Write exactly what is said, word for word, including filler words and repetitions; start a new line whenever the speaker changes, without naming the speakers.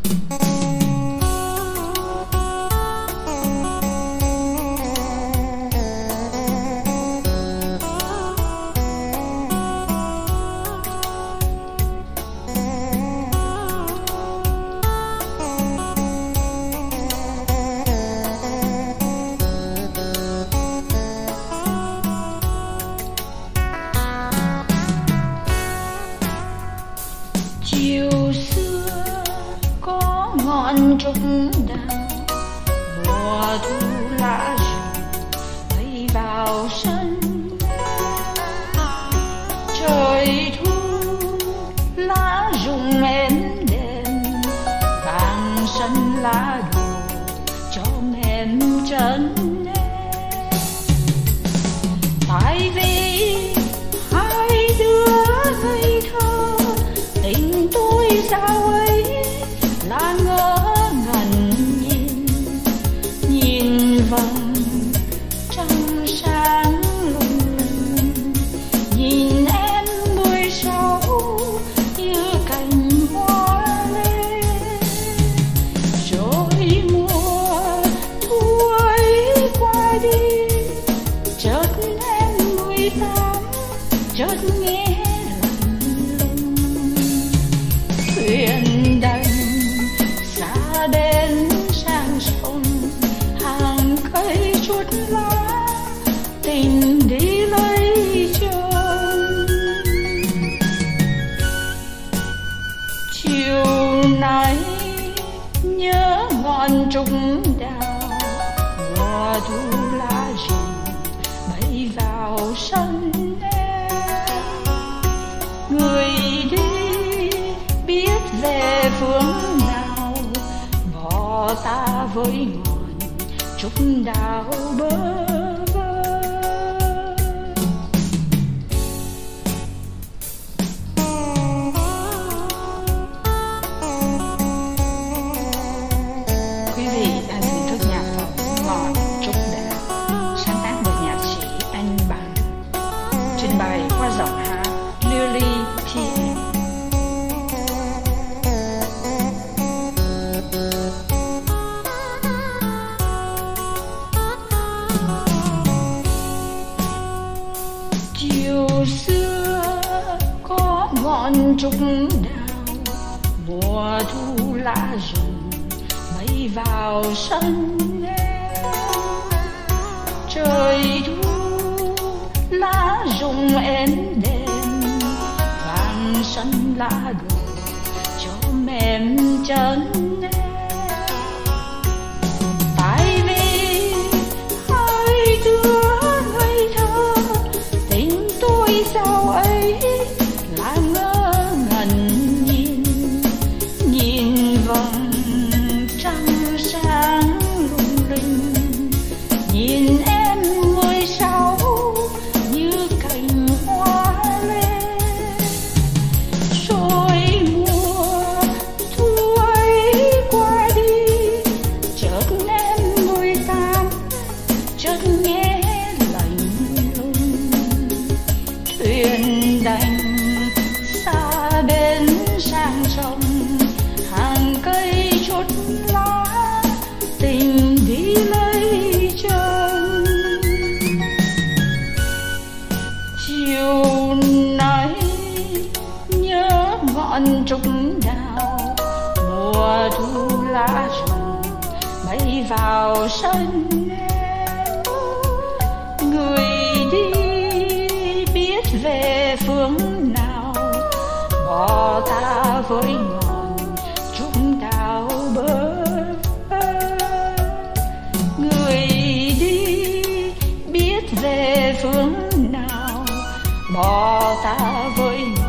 Chiều xưa có ngọn trúc đào, mùa thu lá rụng bay vào sân. Trời thu lá rụng êm đềm, vàng sân lá đổ cho mềm chân em. Tại vì hai đứa ngây thơ, tình tôi sao ấy là ngỡ ngẩn nhìn, nhìn vầng trăng sáng lung linh, nhìn em mười sáu như cành hoa lê. Rồi mùa thu ấy qua đi, chợt em mười tám, chợt nghe thuyền đành xa đến sang sông, hàng cây chút lá tình đi lấy chồng. Chiều nay nhớ ngọn trúc đào, mùa thu lá rụng bay vào sân em. Người đi biết về phương nào, bỏ ta với ngọn trúc đào bơ vơ. Quý vị đang thưởng thức nhạc phẩm Ngọn Trúc Đào, sáng tác bởi nhạc sĩ Anh Bằng, trình bày qua giọng hát Lily T. Chiều xưa có ngọn trúc đào, mùa thu lá rụng bay vào sân em. Trời thu lá rụng êm đềm, vàng sân lá đổ cho mềm chân em. Tại vì hai đứa ngây thơ, tình tôi sao ấy là ngỡ ngẩn nhìn, nhìn vầng trăng sáng lung linh, nhìn em mười sáu như cành hoa lê. Rồi mùa thu ấy qua đi, chợt em mười tám, chợt nghe lạnh lùng. Thuyền đành xa bên sang sông, hàng cây chút lá tình đi lấy chồng. Chiều nay nhớ ngọn trúc đào, mùa thu lá rụng bay vào sân em. Người đi biết về phương nào, bỏ ta với ngọn trúc đào bơ vơ. Người đi biết về phương nào, bỏ ta với